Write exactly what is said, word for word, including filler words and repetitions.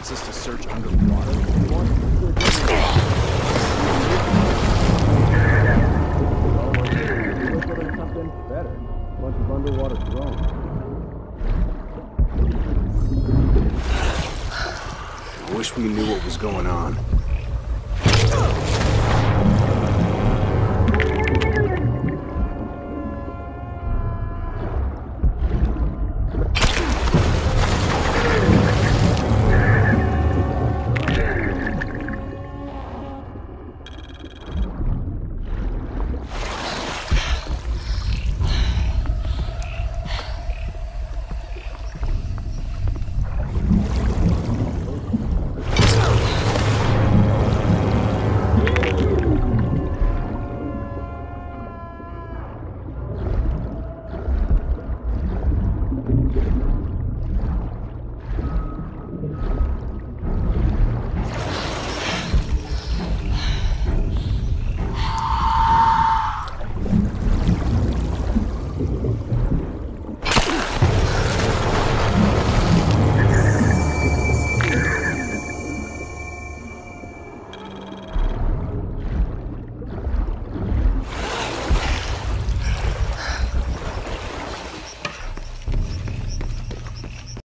wants us to search underwater? Something better. A bunch of underwater drones. I wish we knew what was going on.